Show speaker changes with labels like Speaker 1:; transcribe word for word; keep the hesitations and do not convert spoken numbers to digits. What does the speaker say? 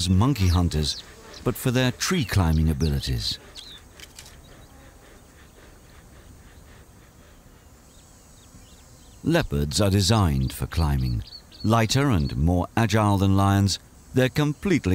Speaker 1: monkey hunters, but for their tree climbing abilities. Leopards are designed for climbing. Lighter and more agile than lions, they're completely